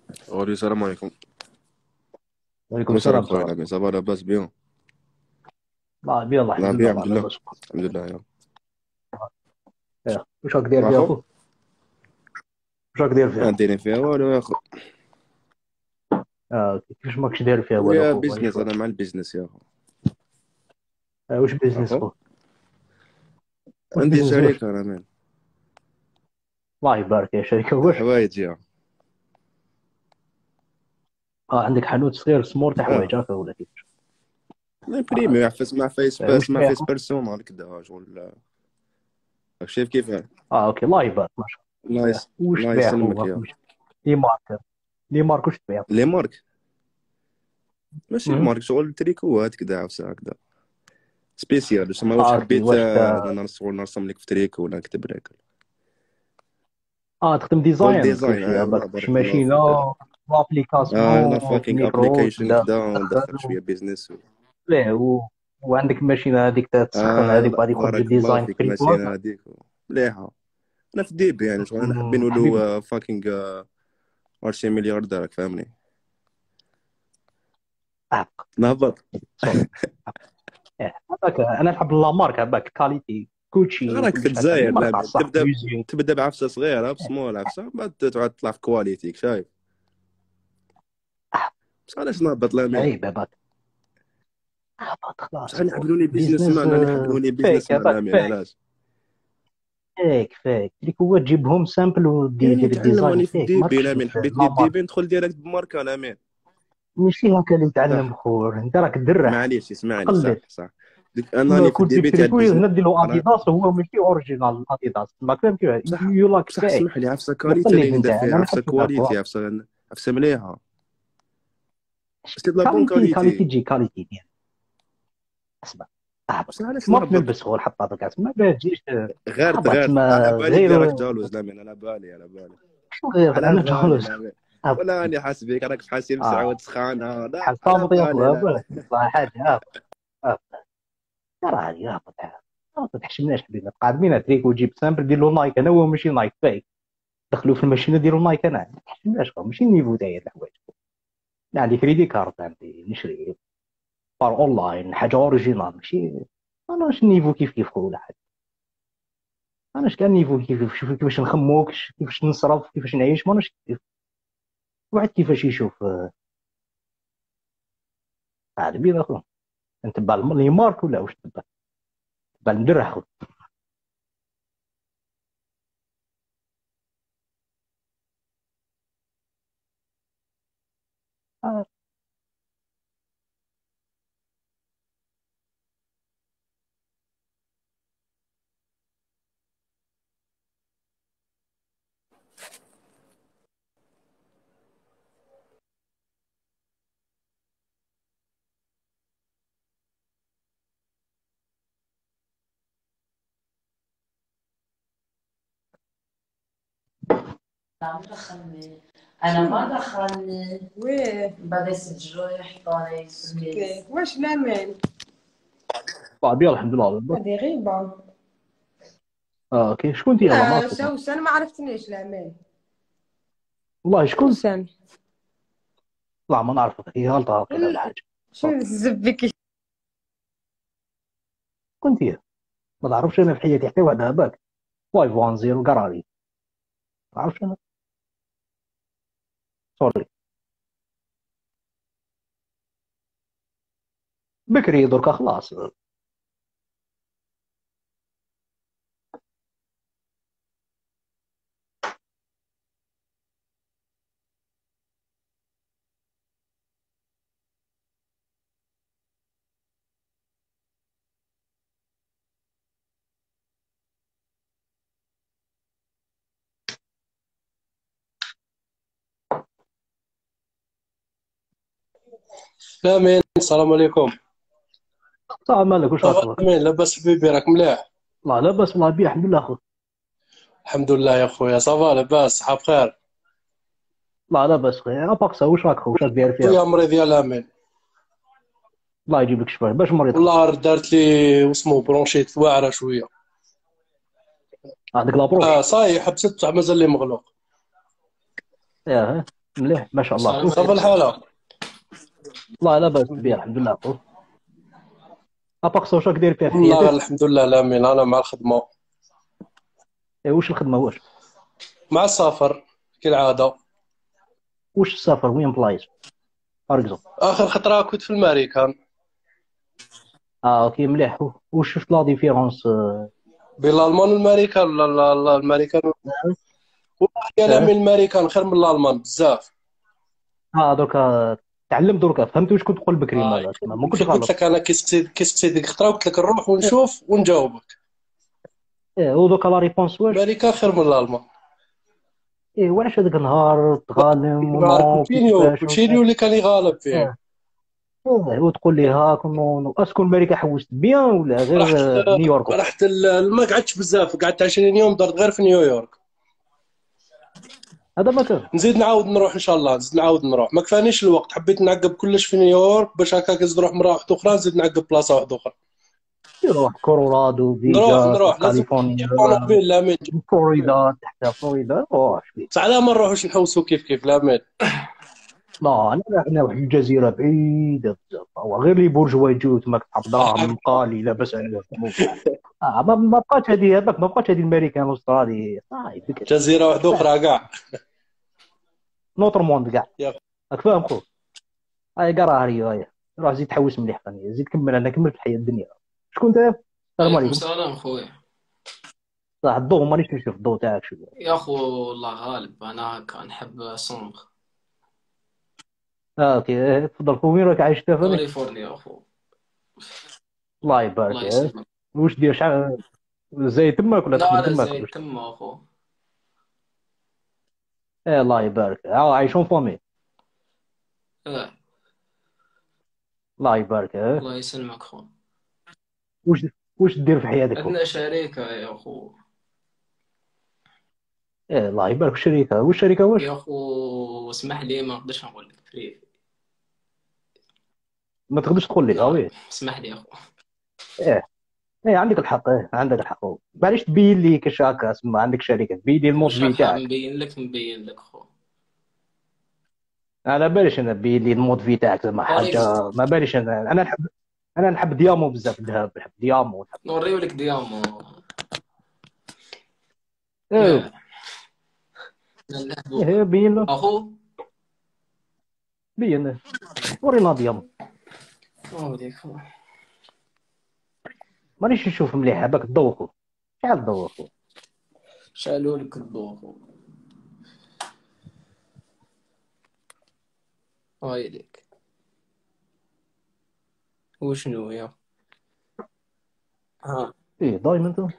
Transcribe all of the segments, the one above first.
Salut, salam alaikum. وعليكم Comment ça va, السلام frère? صاحبي. Ça va, la base bien. الله بيا الله La الحمد bien, لله الله alhamdulillah. لاباس. Alhamdulillah, ya. واش راك داير فيها Marhaba. اخو؟ واش راك داير ما فيها؟ دايرين فيها والو يا اخو. كيفاش ماكش داير فيها والو خويا اخو غير بيزنس، شويه. انا مع البيزنس يا اخو. واش بيزنس اخو اخو؟ واش عندي بيزنس واش؟ شركة انا مان. الله يبارك يا شركه واش؟ حوايج يا. عندك حانوت صغير سمور تاع اه حوايج هكا ولا كيفاش؟ نبريمي يحفز مع فيس واش باس مع تبيع فيس اخو؟ بيرسون هكذا شغل. راك شايف كيف يعني. اوكي الله يبارك ما شاء الله الله. واش الله تبيع يسلمك اخو؟ يا. لي مارك، لي مارك واش تبيع؟ لي مارك ماشي أمم. مارك، شغل تريكوات كذا عفسه هكذا سبيسيال. ما واش اوكي حبيت واش نرسم لك في تريكو ولا نكتب لك. تخدم شغل ديزاين كل ديزاين، شيء والله باك شي بارك الله ماشينه، فيك. انا لابليكاسيون في فاكينغ الميكرو ابليكيشن تبدا كذا وندخل تسخن شويه بيزنس. ليه وعندك الماشينه هذيك تسخن هذيك وبعد يخرج بارك الله الديزاين فيك. تريكو ماشي هكا. هذيك مليحه. انا في الديب يعني شغل انا حابين حبيبي نولوا فاكينغ ارشي ملياردير فاهمني. احق نهبط. صوت هذاك انا نحب لا مارك هذاك كاليتي كوتشي راك في وكلش هكا لي الجزائر مارك تاع لا الصح تبدا. ميوزيوم. تبدا بعفسه صغيره بسمول عفسه بعد تعود تطلع في كواليتيك شايف. احق بس علاش نهبط لامان. عيب هذاك اهبط بصح خلاص انا يحبوني بيزنس بيزنس مان، انا يحبوني فيك بيزنس مان هذاك لامان فيك علاش. فيك تريكو تجيبهم سامبل يعني ودير الديزاين تعلموني في وفيك الديبي ماكش لامان، حبيت لا مارك. ديبي ندخل ديريكت بماركه لامان. ماشي هكا اللي نتعلم صح. خور انت راك درح معليش اسمعني، تقلد. صح صح. ديك اناني في كنت دير الديبي تاع تريكو البيزنس. هنا دير له اديداس وهو ماشي اوريجينال اديداس ما فهمت بصح يو لاك بصح فيك. اسمح لي، عفسه كاليتي اللي مقلد انت ندير فيها، انا ما عفسه نحبش هذاك. كواليتي، عفسه مليحه. سيت لا بون كاليتي كاليتي كاليتي. تجي كاليتي ديال اسمع بس اهبط علاش ما نهبط. نلبس هو الحطه هذاك ما تجيش. غير اهبط على ما بالي بلي راك غير جالوز لا من على بالي على بالي. شو غير على انا بالي جالس لا من. اهبط. ولا راني حاسس بك راك في حاسب اه سعود سخانه، لا على حصامت يا بالي اخويا لا بالك من. والله حاجه اهبط اهبط. ترى هذه اهبط ما تحشمناش حبيبي قادمين تريك وتجيب سامبل دير له نايك انا هو ماشي نايك فيك. دخلوا في الماشينه ديروا نايك انا ما تحشمناش ماشي النيفو تاعي الحوايج. لا عندي كريدي كارد عندي نشري بار اونلاين حاجه اوريجينال ماشي. انا واش النيفو كيف كيف خويا حاجه. انا اش كان نيفو كيف كيف شوف كيفاش نخمو كيفاش نصرف كيفاش نعيش ماناش كيف واحد كيفاش يشوف. عاد بينا اخو انت تبع لي مارك ولا واش تبع المدرع اخو. آه. لا مدخل. انا ما دخلني ويه بدا يسجلوا يحطوني كيف واش نعمل. يلا الحمد لله بالله. هذه غيبة. اوكي شكون انت يلا ما لا عرفتك. سوسن ما عرفتنيش العمل. والله شكون. سوسن لا ما نعرفك هي غلطه هكذا ولا لا حاجه. شو الزبكي. كنت هي ما نعرفش انا في حياتي حتى واحد هباك. 510 قراري ما نعرفش انا. سوري بكري دركا خلاص. امين السلام عليكم. صافي مالك واش صافا راك. امين لاباس حبيبي راك مليح. لا لاباس والله بيه الحمد لله اخو. الحمد لله يا خويا صافا لاباس صحاب خير. لا لاباس خويا اباقسا واش راك خو واش راك داير فيها خويا خو. مريض يا لامين. الله يجيب لك شفاء باش مريض خو. والله دارت لي واسمو برونشيت واعره شويه. عندك لابروش. صاي حبست بصح مازال لي مغلوق. ياه مليح ما شاء الله السلام اخو. صافا عليكم. الحالة. والله لا باس بيه الحمد لله اخو. اباقص واش راك داير فيها في والله غير حياتك؟ الحمد لله لامين، أنا مع الخدمة واش الخدمه واش؟ مع السفر كالعادة. واش السفر وين بلايص فار اكزومبل؟ آخر خطرة كنت في الماريكان. اوكي مليح. واش شفت لا ديفيرونس؟ بين الألمان والماريكان ولا الماريكان؟ والله يا لامين الماريكان خير من الألمان بزاف. دركا تعلم، دركا فهمت واش كنت تقول بكري، مالا تما ما كنتش كيف قلت غلط. لك أنا كي سقسي ديك الخطرة قلت لك نروح ونشوف ونجاوبك. ودوكا لا ريبونس واش؟ الماريكان خير من الألمان. وعلاش هذاك النهار تغالم نهار ونو كوتشينيو كيفاش كوتشينيو اللي كان يغالب فيه. اه وتقول لي هاك نو اسكو امريكا حوست بيان ولا غير رحت نيويورك وقت؟ رحت ما قعدتش بزاف، قعدت 20 يوم درت غير في نيويورك. هذا ما كان. نزيد نعاود نروح ان شاء الله، نزيد نعاود نروح، ما كفانيش الوقت، حبيت نعقب كلش في نيويورك باش هكاك نزيد نروح مره واحده اخرى، نزيد نعقب بلاصه واحده اخرى. يروح كولورادو، نروح فيغاس، نروح لازم كاليفورنيا، نجيب طوموبيل لا مين. فلوريدا، تحت فلوريدا شبيه. بصح علاه ما نروحوش نحوسوا كيف لا مين. لا انا واحد الجزيره بعيده بزاف، هو غير لي بورجوا يجوا تما كتحط دراهم قالي لاباس عليهم ما بقاتش هذه هذاك، ما بقاتش هذه الامريكان الاسترالي صاي بكري. جزيره واحده اخرى كاع. نوتر موند كاع. يا راك فاهم خو؟ هاي كاع راه هي روح زيد تحوس مليح ثاني، زيد كمل، انا كملت الحياه الدنيا. شكون انت؟ السلام عليكم عليكم. السلام خويا. صح الضوء مانيش نشوف الضوء تاعك شو. يا اخو والله غالب انا هكا نحب صومغ. اوكي تفضل خو، وين راك عايش ثاني؟ كاليفورنيا اخو. الله يبارك. الله يسلمك. واش دير شحال زي تماك ولا لا تخدم لا تماك زي ولا شنو؟ تم اخو. الله يبارك، عايشون فامي. اه الله يبارك. الله يسلمك خو. واش واش دير في حياتك خو؟ عندنا شركة يا اخو. الله يبارك. الشركه واش الشركه واش؟ يا اخو اسمح لي ما نقدرش نقول لك فري. ما تقدرش تقول لي لا وي. اسمح لي يا اخو. ايه عندك الحق، عندك الحق. معليش تبين لي كاش هكا اسمع، عندك شركه تبين لي الموت واش راك حاب تاعك. نبين لك خو. انا باليش انا تبين لي الموت تاعك زعما نوريك حاجه، ما باليش انا نحب ديامو بزاف، الذهب نحب ديامو نحب. نوريولك ديامو. ايه يا نلعبو بين له، اخو. بين ورينا ديامو. اوريك خو. مانيش نشوف مليح هباك الضوء خو. شحال الضوء خو؟ شالولك الضوء خو. هايليك. وشنو يا ها؟ ايه دايما انت.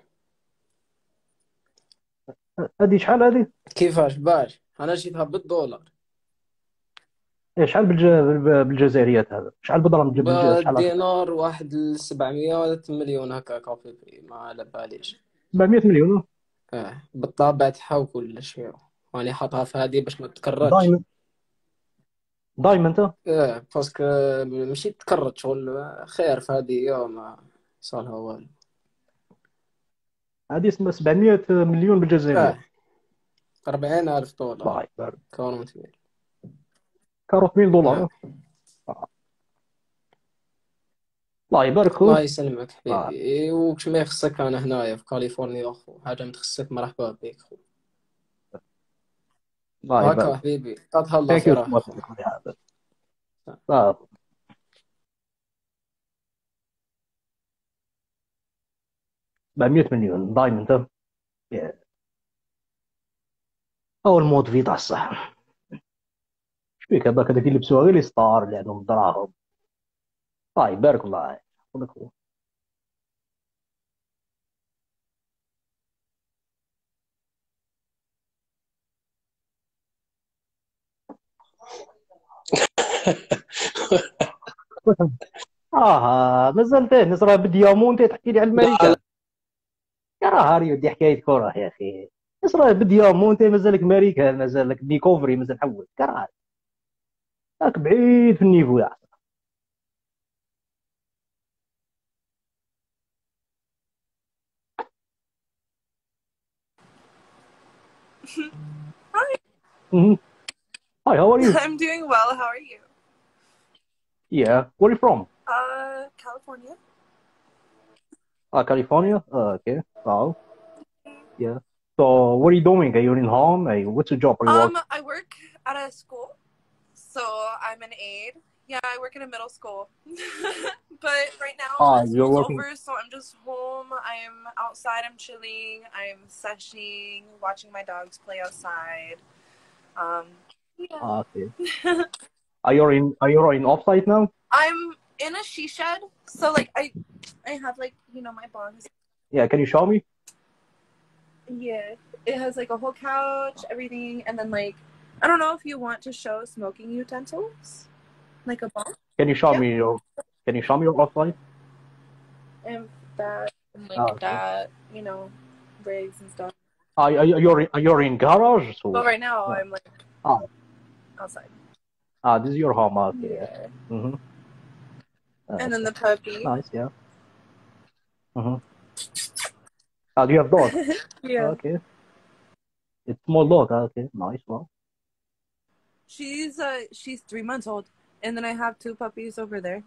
هذه شحال هذه؟ كيفاش باش انا جيتها بالدولار. ايه شحال بالجزائريات هذا؟ شحال بالدرهم شحال هكا؟ بالدينار واحد 700 ولا 8 مليون هكا كافي بري ما على باليش. 700 مليون. بالطابع تاعها وكل شيء. راني حاطها في هذه باش ما تكررش. دايما انت. باسكو ماشي تكرر شغل خير في هذه يوم صالها والو. هذه اسمها 700 مليون بالجزائريات. اه 40,000 دولار. الله يبارك. كانوا مثمن. $40,000. الله يبارك الله خويا. يسلمك حبيبي، وكش ما يخصك انا هنايا في كاليفورنيا اخو، حاجه ما تخصك مرحبا بك خو. الله هكا يبارك. حبيبي تهلا ثانك في يو سو راحتك. ماتش. صافي 700 مليون دايما. او الموت في تاع الصح. شبيك هذاك اللي يلبسوها غير لي ستار اللي عندهم دراهم. الله يبارك الله يحفظك خويا. مازال تاني نصرى بديامونتي تحكي لي على لا الماريكان. يا راه هاري ودي حكايه كره يا اخي. نصرى بديامونتي مازالك ماريكان، مازالك ديكوفري، مازال حول كره. راك بعيد في النيفو يا أخي. Hi, how are you? I'm doing well. How are you? Yeah. Where are you from? California. California? Okay. Wow. Yeah. So, what are you doing? Are you in home? What's your job? Are you working? I work at a school, so I'm an aide. Yeah, I work in a middle school. But right now, You're school's working. over, so I'm just home. I'm outside. I'm chilling. I'm seshing, watching my dogs play outside. Yeah. Okay. Are you in offsite now? I'm in a she shed, so like I have like my bongs. Yeah. Can you show me? Yeah, it has like a whole couch, everything, and then like I don't know if you want to show smoking utensils, like a bong. Can you show Yeah. me your? Can you show me your offsite? And that, and like Okay. that, rigs and stuff. You're in garage? So. But right now Yeah. I'm like outside. This is your home. Okay. Yeah. Mm-hmm. And then the puppy. Nice. Yeah. Mm-hmm. Do you have dog? Yeah. Okay. It's small dog. Okay. Nice. Well. She's 3 months old, and then I have 2 puppies over there.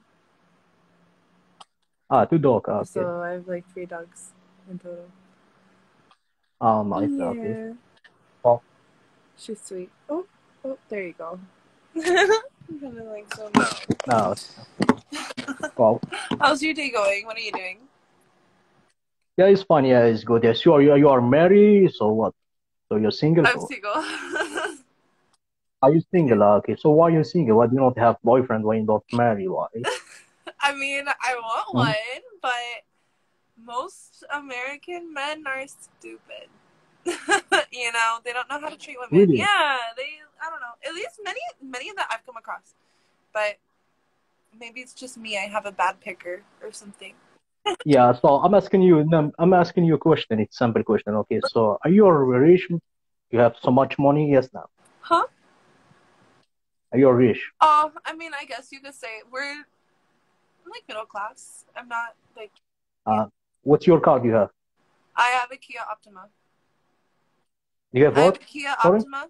2 dogs. Okay. So I have like 3 dogs in total. Nice. Yeah. Okay. Well. She's sweet. Oh, there you go. I'm gonna like so much. No. Well. How's your day going? What are you doing? Yeah, it's fine. Yeah, it's good. Yes, you are married. So what? So you're single? I'm single. Are you single? Okay. So why are you single? Why do you not have boyfriend when you don't marry? Why? I mean, I want one, but most American men are stupid. They don't know how to treat women. Really? Yeah, I don't know. At least many of that I've come across. But maybe it's just me. I have a bad picker or something. Yeah, so I'm asking you a question. It's a simple question. Okay, so are you rich? You have so much money? Yes, no. Huh? Are you rich? Oh, I mean, I guess you could say I'm like middle class. I'm not like. What's your car do you have? I have a Kia Optima. You have I what? have a Kia Sorry? Optima.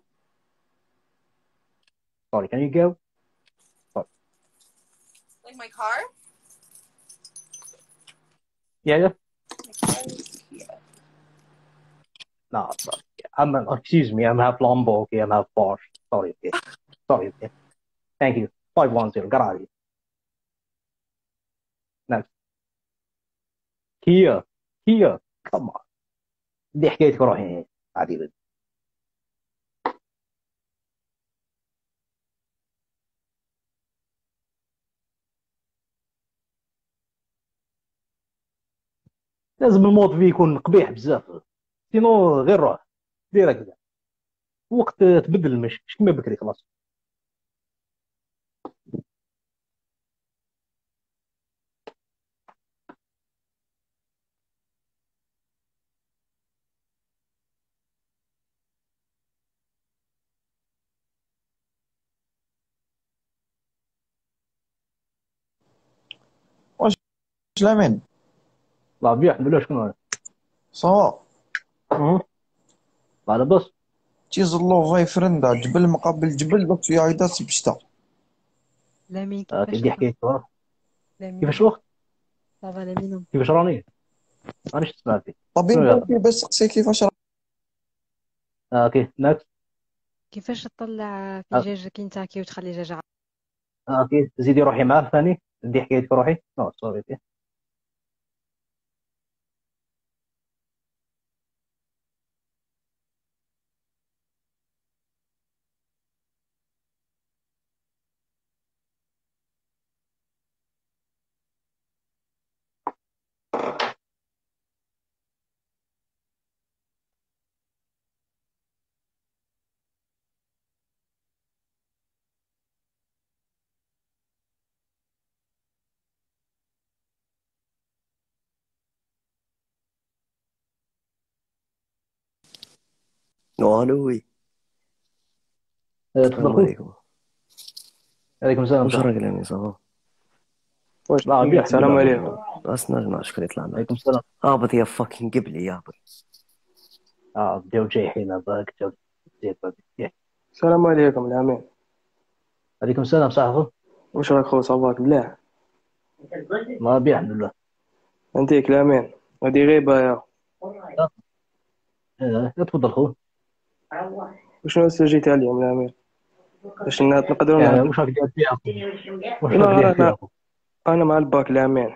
Sorry, can you go? Sorry. Like my car? Yeah. My car is Kia. No, sorry. Excuse me, I'm half Lambo, okay, I'm half Porsche. Sorry, okay. Sorry, okay. Thank you. 510, garage. Next. Kia. Come on. دي حكايتك روحي عادي. لازم الموت فيه يكون قبيح بزاف، سينو غير روح دير هكذا وقت تبدل مش كيما بكري خلاص. واش لامين لا بيح بلا شكون هذا؟ صافا على بس تيزلو غاي فرندا جبل مقابل جبل بس في عيدا سبشتا لامين دي حكايتك. لامين كيفاش الوقت؟ صافا لامين كيفاش راني؟ راني تسمع فيك. طبيب بلاتي بس سقسي كيفاش اوكي نكست. كيفاش تطلع في دجاج كينتاكي وتخلي دجاج اوكي زيدي روحي معاه ثاني دي حكايتك روحي. نو سوري. الو. تفضل السلام خويا. عليكم. عليكم السلام. واش راك لامين صافا؟ واش لا بيح. السلام عليكم. اسنا شكون يطلع معاك؟ عليكم السلام. هابط يا فاكين قبلي يهبط. بداو جاي حين باك زيد السلام عليكم الامين. عليكم السلام صاحبي. واش راك خو صباك بلاه؟ ما بيه الحمد لله. انت كلامان هادي غيبة يا تفضل خو. وشنو سجيت عليهم الأمان باش نقدروا نهضروا. واش راك داير فيها خو؟ واش راك لا داير فيها انا خو؟ انا مع الباك الأمان.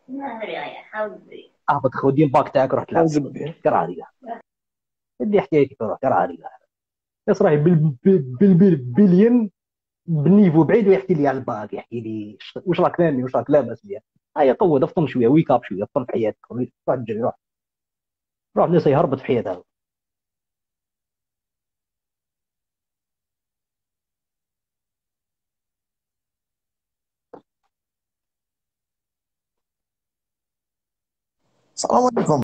اهبط خو دير الباك تاعك روح تلعب. زبي كره عليا دي حكايتك روح كره عليا. يا صراحي بالبليون بالنيفو بعيد ويحكي لي على الباك يحكي لي واش راك نامي واش راك لاباس بيا. هيا قوة افطن شويه ويك اب شويه افطن في حياتك روح تجري روح الناس يهربط في حياتها. السلام عليكم.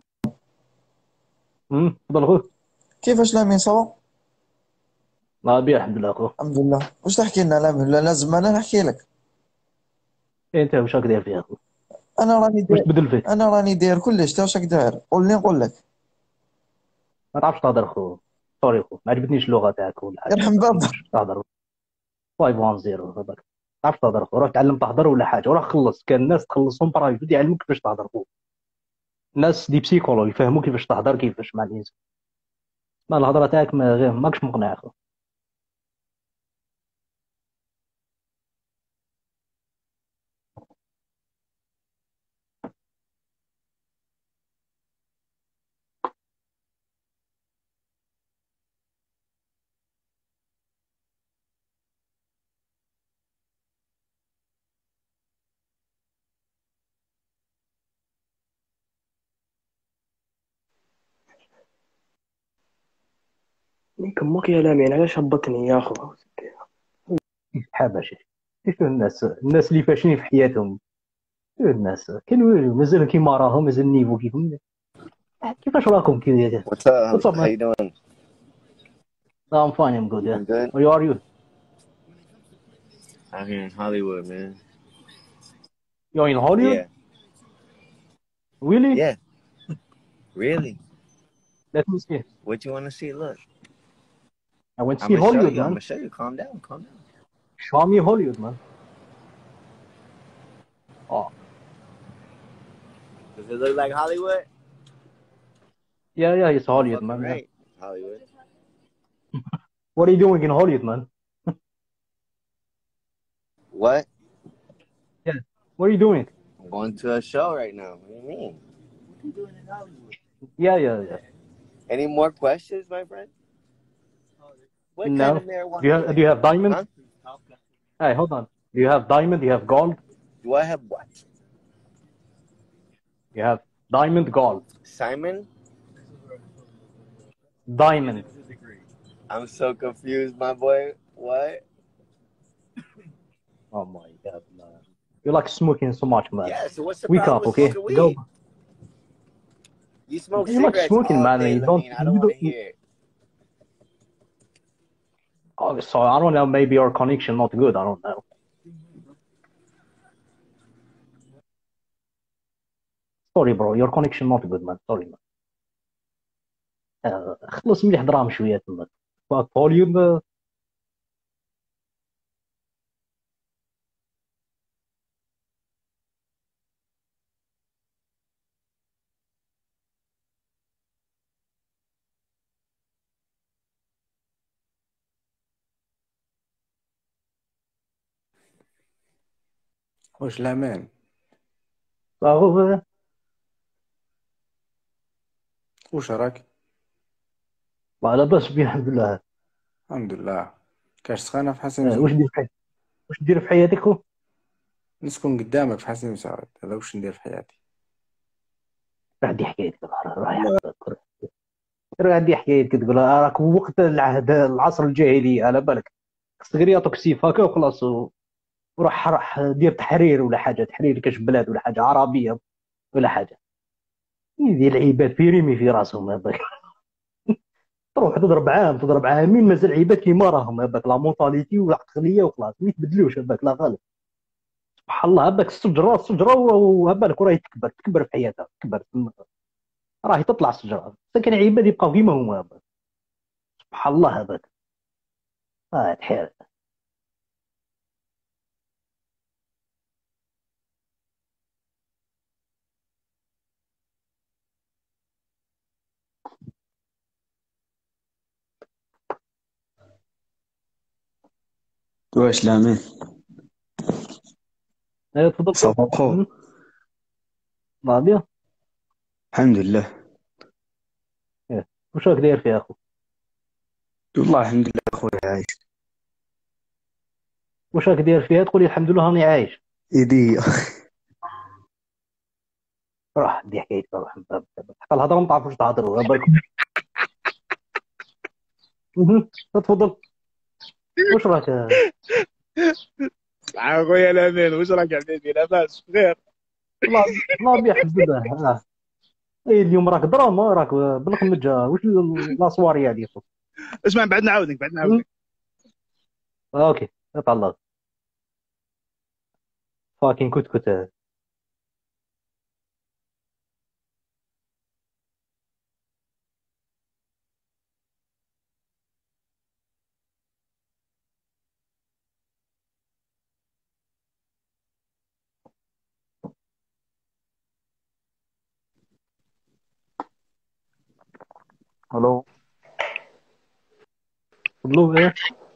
تفضل خو. كيفاش لامين صوا؟ ما بيه الحمد لله خو. الحمد لله. واش تحكي لنا لامين ولا لازم انا نحكي لك؟ انت واش راك داير فيها خو؟ انا راني واش داير تبدل فيك؟ انا راني داير كلش. تا واش راك داير؟ قول لي نقول لك. ما تعرفش تهضر خو. سوري خو ما عجبتنيش اللغه تاعك ولا حاجه. يرحم بابا. تهضر 510 هذاك. ما تعرفش تهضر خو. روح تعلم تهضر ولا حاجه وراح خلص. كان الناس تخلصهم برايفت يعلموك كيفاش تهضر خو. الناس دي بسيكولوج يفهموك كيفاش تهضر كيفاش مع الانسان. ما الهضره تاعك ما غير ماكش مقنع خو. كمك يا لامين علاش هبطني يا خو؟ كيف حابه كيف الناس اللي فاشلين في حياتهم. الناس كانوا مازال كيما راهم مازال النيفو كيفهم. كيفاش راكم كذا؟ What's up? What's up How man? you doing? I'm fine, I'm good. Doing good? Where are you? Out here in Hollywood, man. You're in Hollywood? Yeah. Really? Yeah. Really? Let me see. What you want to see? Look. I went to I'm see gonna show Hollywood, you. I'm man. gonna show you. Calm down. Calm down. Show me Hollywood, man. Oh, Does it look like Hollywood? yeah, it's Hollywood, Fucking man. Yeah. right. Hollywood. What are you doing in Hollywood, man? What? Yeah. What are you doing? I'm going to a show right now. What do you mean? Yeah. Any more questions, my friend? What No. kind of marijuana? Do you have diamond? Huh? Hey, hold on. Do you have diamond? Do you have gold? Do I have what? You have diamond, gold. Simon? Diamond. I'm so confused, my boy. What? Oh my God, man. You like smoking so much, man. Yeah, so what's the Wake problem up, with okay? smoking Go. weed? You smoke You like cigarettes smoking, all man. day, You don't. Lamine. I don't want to hear it. Oh, so I don't know. Maybe your connection not good. I don't know. Sorry, bro. Your connection not good, man. Sorry, man. خلص مليح دراهم شوية تما. هوليوود. واش لامان؟ صافي. واش راك؟ ما لاباس بيه الحمد لله. الحمد لله. كاش سخانة في حسن واش دير في حياتك؟ واش دير في حياتك خو؟ نسكن قدامك في حسن مساعد. هذا واش ندير في حياتي. عندي حكايتك روح عندي حكايتك تقول راك وقت العهد العصر الجاهلي على بالك. خصك غير يعطوك سيف هكا وخلاص وروح دير تحرير ولا حاجة. تحرير كاش بلاد ولا حاجة عربية ولا حاجة. يدير العباد في ريمي في راسهم هذاك. تروح تضرب عامين مازال عباد كيما راهم هذاك لا مونطاليتي والعقليه وخلاص ما يتبدلوش هذاك لا غالب. سبحان الله هذاك الشجره وهبالك وراهي تكبر في حياتها تكبر راهي تطلع الشجره. لكن عباد يبقاو كيما هما هذاك. سبحان الله هذاك. تحير واش لامين تفضل صافا خو بيان. الحمد لله. واش راك داير فيها اخو؟ والله الحمد لله خويا عايش. واش راك داير فيها تقول لي الحمد لله راني عايش؟ ايدي روح دي حكايتك، روح حتى الهضره ما تعرفوش تهضروا بالك. تفضل. واش راك خويا الامين واش راك عبيدي لاباس بخير؟ الله بيا حبيبه. اي اليوم راك دراما، راك بالقمجه. واش لاصواري هذه؟ اسمع بعد نعاودك اوكي يطلع فاكين كت الو تفضلوا. ايه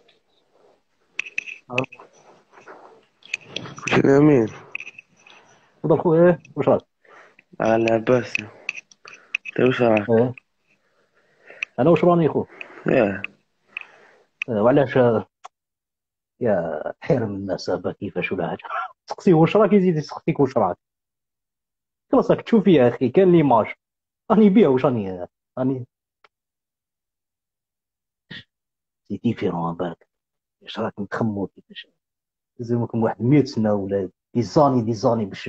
واش الامين؟ تفضل خويا. ايه واش راك؟ لاباس. انت واش راك؟ ايه انا واش راني خو؟ وعلاش يا حرم الناس هذا كيفاش ولا حاجه؟ سقسيه واش راك، يزيد يسقسيك واش راك. خلاص راك تشوف يا اخي، كان ليماج راني بيها. واش راني سي ديفيرون بالك. واش راك نتخمو كيفاش لازمكم واحد 100 سنه ولا دي زاني باش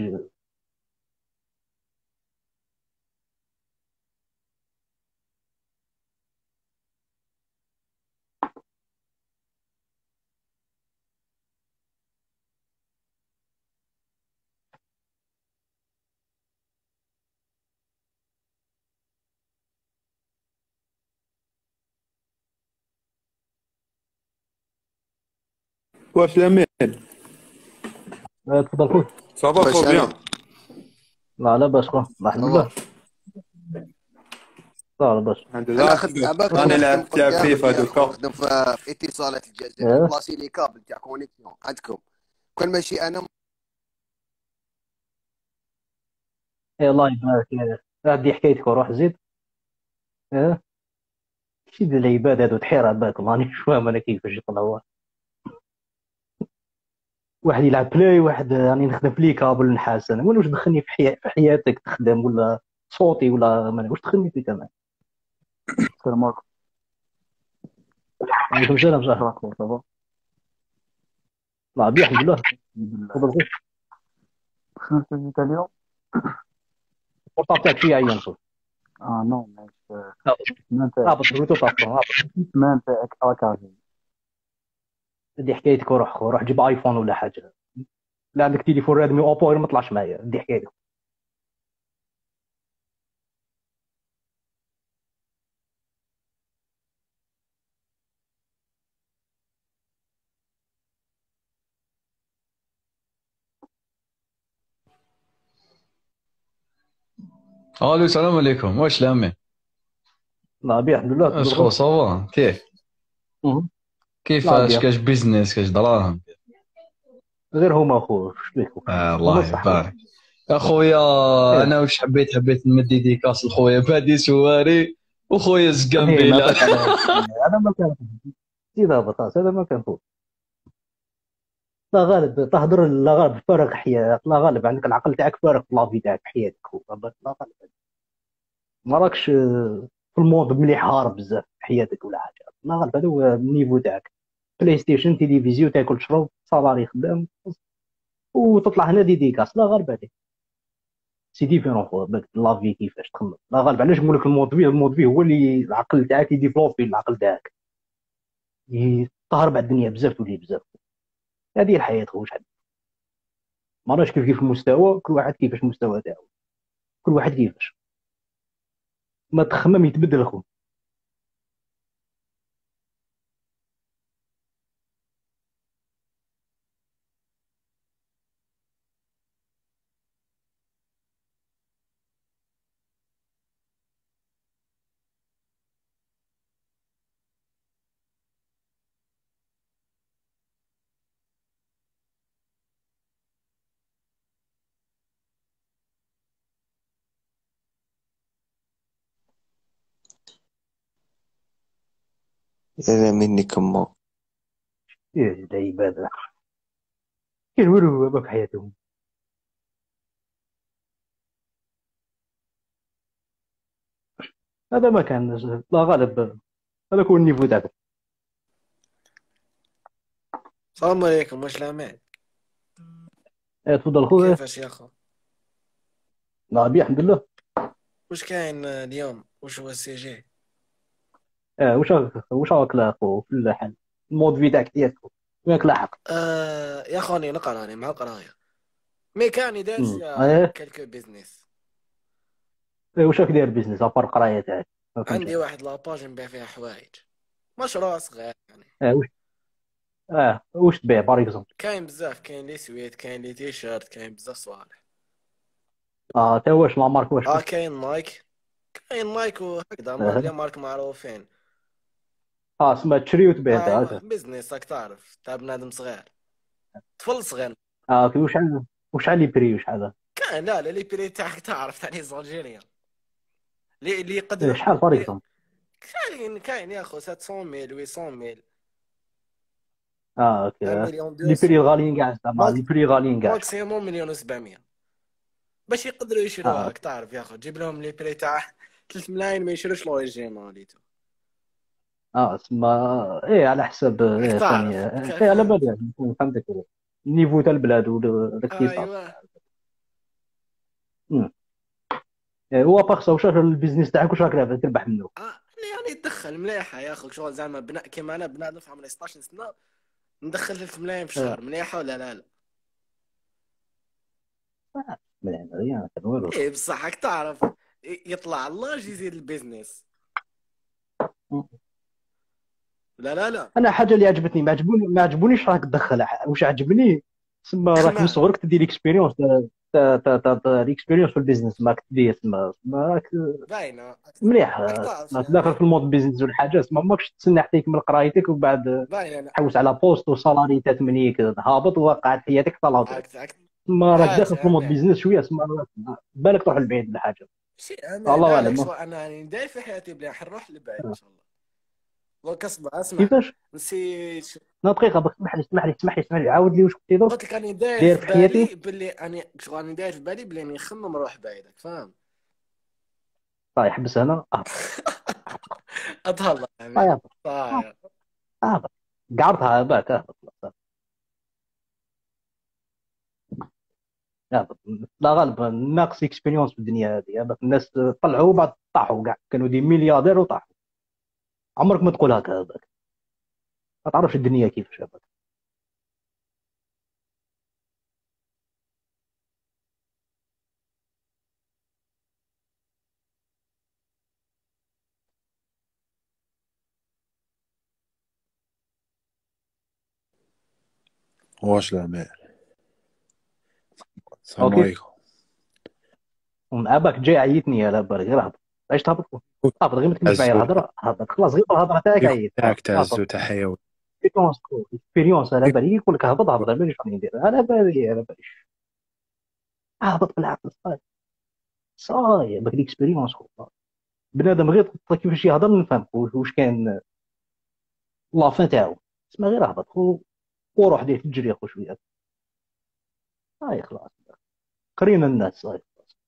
واش لامين تفضل خويا. صافا خو بيان. لا لاباس خو، الحمد لله. لا لاباس الحمد انا لله. خدام باك راني انا لعبت تلعب فيفا دوكا. نخدم في اتصالات الجزائر، بلاصي لي كابل تاع كونيكسيون عندكم كل ماشي انا. الله يبارك. هادي حكايتك وروح زيد. شي ديال العباد هادو تحير بالك، مانيش فاهم انا كيفاش يطلعوها. واحد يلعب بلاي، واحد راني نخدم في لي كابل نحاس. انا واش دخلني في حياتك تخدم ولا صوتي ولا واش دخلني فيك انا؟ السلام عليكم. وعليكم السلام صاحبي. صافا لا بيا الحمد لله. تفضل خويا. شنو سجلت اليوم؟ البورطاب تاعك فيه عيان خويا. نو ماشي ما هابط الروتو طافون هابط. السمان تاعك هكا. دي حكايتك وروح جيب ايفون ولا حاجه. لا عندك تليفون ريدمي اوبو ما طلعش معايا. دي حكايتك. الو السلام عليكم. واش لامي؟ لا بيا الحمد لله. اش خو صافا كيف؟ كيفاش كاش بيزنس كاش دراهم؟ غير هما اخو شبيك. الله يبارك اخويا. انا واش حبيت نمد ديكاس لخويا بادي سواري وخويا زقامبيلا. هذا ما كان سيدا بطاس، هذا ما كان فوق. لا غالب تهضر، لا غالب فارغ حياتك، لا غالب عندك العقل تاعك فارغ في لافي تاعك حياتك خو. لا غالب ما راكش في المود مليح هارب بزاف في حياتك ولا حاجه. لا غالب هذا هو النيفو تاعك. بلاي ستيشن تيليفزيون تاكل تشرب صالاري خدام وتطلع هنا ديكاس. لا غالب هذه سي ديفيرون خو. لافي كيفاش تخمم. لا غالب علاش نقول لك المود فيه هو اللي العقل تاعك يديفلوبي. العقل تاعك تهرب على الدنيا بزاف تولي بزاف. هذه الحياه خو. شحال ما راش كيف المستوى، كل واحد كيفاش المستوى تاعو، كل واحد كيفاش ما تخمم يتبدل خو. يا مني كما ايه العباد كيدوروا باك حياتهم. هذا ما كان لا غالب، هذا هو النيفو تاعك. السلام عليكم، واش الامان؟ تفضل خويا. كيفاش يا خو؟ نعم الحمد لله. واش كاين اليوم؟ واش هو السي جي؟ واش راك لاخو في الحال المود في تاعك ديالك وياك لاحق؟ يا خوني نقرا راني مع القرايه، مي كاني داز كالكو بيزنس. واش راك داير بيزنس ابار القرايه تاعك؟ عندي واحد لاباج نبيع فيها حوايج، مشروع صغير يعني. واش واش تبيع بار اكزومبل؟ كاين بزاف، كاين لي سويت، كاين لي تيشيرت، كاين بزاف صوالح. تا واش لا مارك واش؟ كاين نايك، كاين نايك وهكذا لي مارك معروفين. سما تشري وتبيع انت هكا بيزنس راك تعرف تاع بنادم صغير، طفل صغير. وشحال لي بري وشحال؟ كاين لا لي بري تاعك تعرف تاع لي زالجيريان اللي يقدر شحال بار اكزومبل؟ كاين يا خو 700,000 800,000. اوكي لي بري غاليين كاع زعما لي بري غاليين كاع ماكسيموم 1,700,000 باش يقدروا يشروها. راك تعرف يا خو تجيب لهم لي بري تاع 3 ملايين ما يشروش لوريجيناليتو. تسمى على حساب ثاني على بالي فهمتك النيفو تاع البلاد والاقتصاد. هو باغ واش البيزنس تاعك واش راك تربح منه؟ يعني تدخل مليحه يا اخو، شغل زعما كيما انا بنادم في عمري 16 سنه ندخل 3 ملايين في الشهر. مليحه ولا لا؟ مليحه والو. بصح راك تعرف يطلع الله يزيد البيزنس. لا انا حاجه اللي عجبتني ما عجبونيش راك تدخل. واش عجبني تسمى راك من صغرك تدير اكسبيريونس الاكسبيريونس في البيزنس ماك تدير تسمى راك باينه مليح. داخل في المود بيزنس ولا حاجه تسمى ماكش تسنى حتى يكمل قرايتك وبعد تحوس على بوست وصالاري تمنيك هابط وقاعد حياتك طلع. تسمى راك داخل في المود بيزنس شويه تسمى بالك تروح لبعيد الحاجه. الله اعلم. انا داير في حياتي بلي حنروح لبعيد ان شاء الله. اسمع كيفاش نسيت دقيقه بس اسمح لي عاود لي واش قلتي دوك. قلت لك راني داير في بالي بلي راني داير في بالي بلي نخمم نروح بعيدك فاهم. طيب حبس هنا اتهلا طيب قعرتها باك لا غالب ناقص اكسبيريونس في الدنيا هذه. الناس طلعوا بعد طاحوا كاع كانوا دي ملياردير وطاحوا. عمرك ما تقول هكا هذاك ما تعرفش الدنيا كيفاش هذاك. واش الامان؟ السلام عليكم. اباك جاي عيطني يا لابا غير هبط. علاش تهبط؟ هبط غير ما تكملش معايا الهضره. هبط خلاص غير الهضره تاعك عيط تاعك تهزو تاع حيوي اكسبيريونس على بالي يقول لك هبط على بالي شنو ندير على بالي هبط بالعقل صاي باك الاكسبيريونس بنادم غير كيفاش يهضر نفهم واش كان لافان تاعو اسمع غير هبط وروح دير تجري خو شويه هاي خلاص قرينا الناس صاي.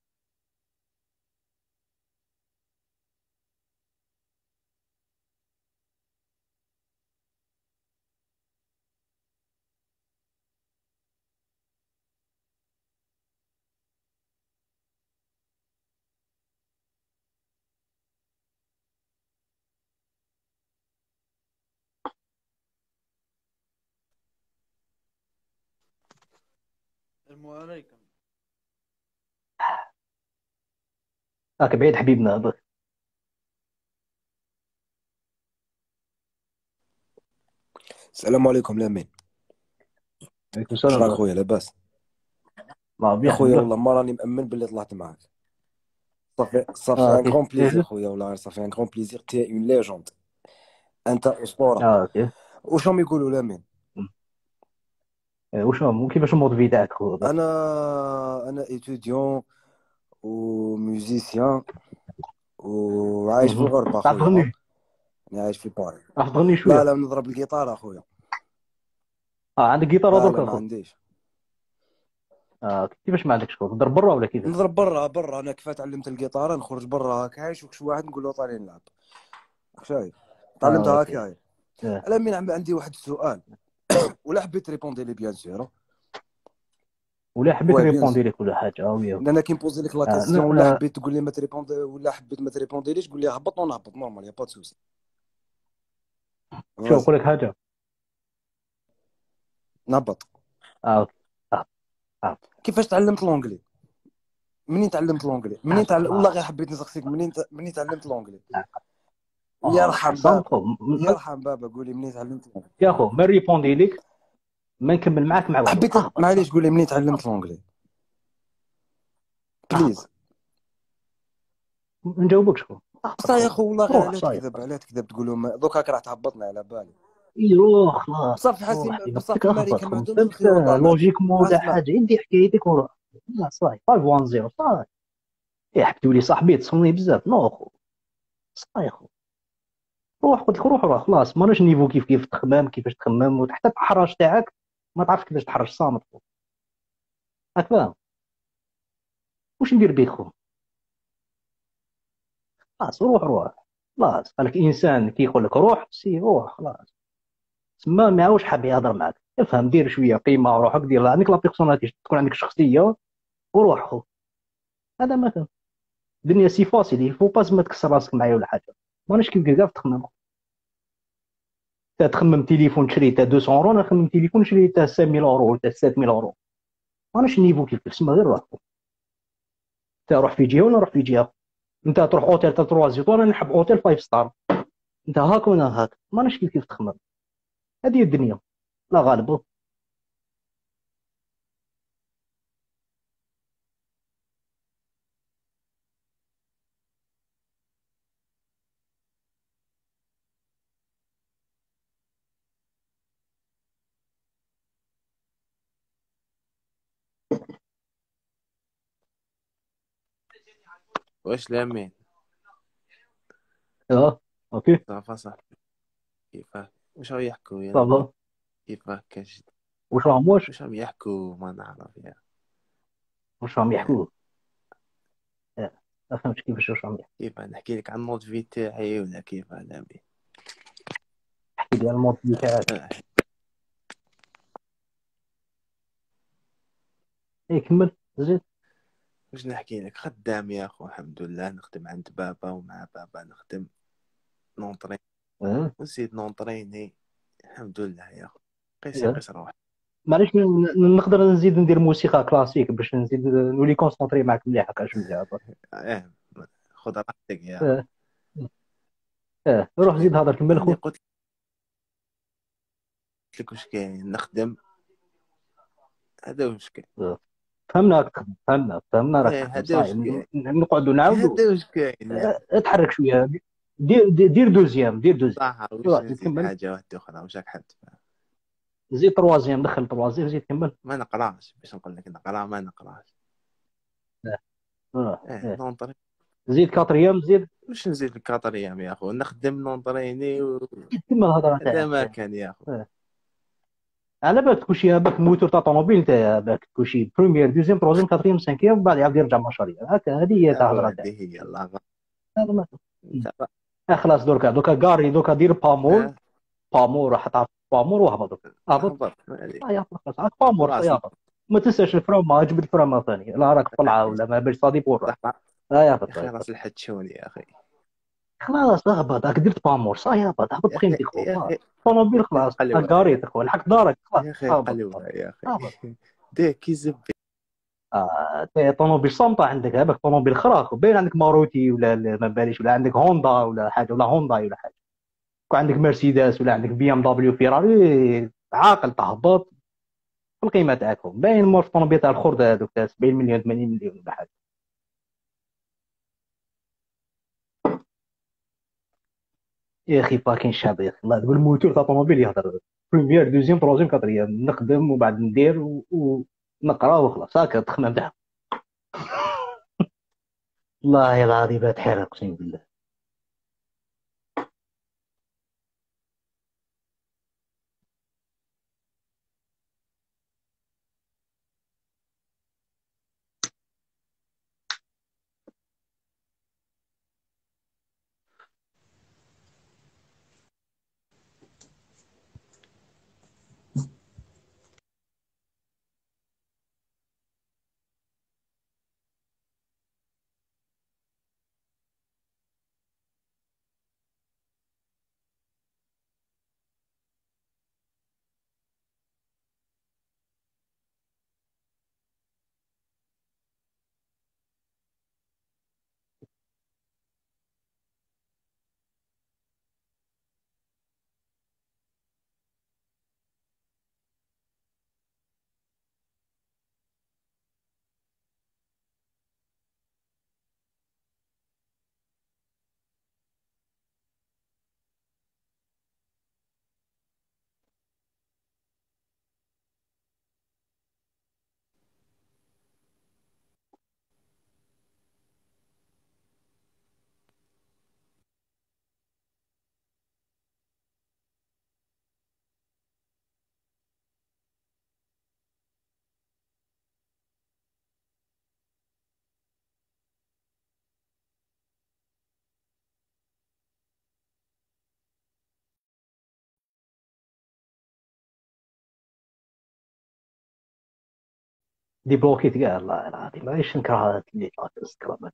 السلام عليكم. هاك بعيد حبيبنا هذاك. السلام عليكم لامين. عليكم السلام. شراك خويا لاباس؟ يا خويا والله ما راني مأمن باللي طلعت معاك. صافي ان غون بليزير خويا والله صافي ان غون بليزير. تي اون ليجوند انت اسطوره. واش راهم يقولوا لامين؟ واش راهم كيفاش المود في تاعك خويا؟ انا ايتوديون وموزيسيان وعايش في الغربه خويا. انا عايش في باري. راح تغني لا شويه. لا نضرب الجيتار اخويا. عندك جيتار لا درك لا ما اخو؟ عنديش. كيفاش ما عندكش اخو؟ تضرب برا ولا كيفاش؟ نضرب برا انا كيف تعلمت الجيتار نخرج برا هكا يشوف شي واحد نقول له طالع نلعب. شايف تعلمتها اوكي. هكا. انا من عندي واحد السؤال ولا حبيت تريبوندي لي بيان سور. ولا حبيت وي بيان ريبوندي سور. لك ولا حاجه وياه. انا كي نبوزي لك لا كيسيون ولا حبيت تقول لي ما تريبوندي ولا حبيت ما تريبونديليش قول لي هبط ونهبط نورمال يا با دو سوسي. شوف نقول لك حاجه. نهبط. اوكي. كيفاش تعلمت لونجلي؟ منين تعلمت لونجلي؟ والله غير حبيت نسقسيك منين تعلمت لونجلي؟ يرحم بابا قولي منين تعلمت لونجلي؟ يا اخو ما ريبوندي لك ما نكمل معاك مع حبيت معليش قولي منين تعلمت لونجلي بليز. ما نجاوبكش خو. بصح يا خو والله غير علاه تكذب تقولوا دوك راك راح تهبطنا على بالي. ايوه خلاص بصافي حاسين بصافي في امريكا ما عندهمش انت لوجيكمون ولا حاجه عندي حكايتك وروح. لا صاي 5-1-0 صاي. حبيت ولي صاحبي تصوني بزاف نو خو صاي خو. روح قلت لك روح خلاص ماناش نيفو كيف تخمم كيفاش تخمم وحتى التحرش تاعك ما تعرفش كيفاش تحرش صامت خو. راك فاهم واش ندير بيك خو؟ خلاص روح خلاص. قالك انسان كي يقول لك روح سي روح خلاص تما ما عاوش حاب يهضر معك. افهم دير شويه قيمه روحك دير عندك لا بيرسوناليتي تكون عندك شخصيه وروح خو. هذا ما كان الدنيا سي فاسيل يفو باس ما تكسر راسك معايا ولا حاجه. ماناش كيف كاع تخمم. تخمم تليفون تشري تاع 200 اورو انا نخمم تليفون نشري تاع 5000 اورو ولا تاع 7000 اورو. ماناش نيفو كيف تسمى غير روح. انت روح في جهه وانا نروح في جهه. انت تروح اوتيل تاع 3 زيطون انا نحب اوتيل 5 ستار. انت هاك وانا هاك ماناش كيف تخمم. هذه الدنيا لا غالب. واش لامين؟ اوكي صافا صاحبي كيفاه؟ واش راهم يحكوا يا صافا كيفاه كاش واش راهم واش راهم يحكوا ما نعرف يا واش راهم يحكوا. ما فهمتش كيفاش واش راهم يحكوا. كيفاه نحكي لك عن المود في تاعي ولا كيفاه لامين؟ احكي لي على المود في تاعك. كمل زيد. واش نحكي لك خدام يا اخو الحمد لله نخدم عند بابا ومع بابا نخدم نونطرين ونزيد نونطريني الحمد لله يا اخو قيس روح. معليش نقدر نزيد ندير موسيقى كلاسيك باش نزيد نولي كونسونطري معاك مليح هكا شويه. خذ راحتك يا روح زيد هضر كمل خو. قلت لك واش كاين نخدم هذا واش كاين. فهمنا راك نقعدوا نعاودوا. هذا واش كاين. اتحرك شويه دير دوزيام صح واش نزيد حاجه واحده اخرى واش راك حاب زيد تروازيام دخل تروازيام زيد كمل. ما نقراش باش نقول لك نقرا ما نقراش. نونطري زيد كاتريام زيد واش نزيد الكاتريام يا اخو نخدم نونطريني كمل الهضره تاعك. هذا ما كان يا اخو. على بالك كلشي باك الموتور تاع طوموبيل نتايا باك كلشي بروميير دوزيام تروزيام كاتريام سانكيام وبعد يعاود يرجع مشاريع هكا. هذه هي تاع الهضره تاعك. هذه هي الله خلاص دركا كاري دركا دير بامور راح تعرف بامور وهبط هبط خلاص بامور يهبط. ما تنساش الفرامه جبد الفرامه ثاني لا راك طلعه ولا ما باش صادي بور يهبط. خلاص الحتشوني يا اخي خلاص هبط راك درت بامور صاي هبط قيمتك خو طوموبيل خلاص كاري خو الحق دارك يا اخي قلوها يا اخي ديك كي زبي طوموبيل صامته عندك هذاك طوموبيل خراخ باين عندك ماروتي ولا ما باليش ولا عندك هوندا ولا حاجه ولا هونداي ولا حاجه عندك مرسيدس ولا عندك بي ام دبليو فيراري عاقل تهبط في القيمه تاعكم باين مور في طوموبيل تاع الخرد هذوك تاع 70 مليون 80 مليون ولا حاجه. يا اخي باكين شاب يا اخي الله تقول الموتور تاع طوموبيل يهضر بريمير دوزيام تروزيام كاتريام نخدم وبعد ندير ونقرا وخلاص هكا تخمم تاعها. والله العظيم تحرق اقسم بالله. ديبلوكيت كاع الله العظيم معليش نكره هاد اللي سكرامات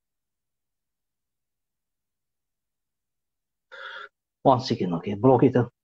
وان سيكند اوكي بلوكيت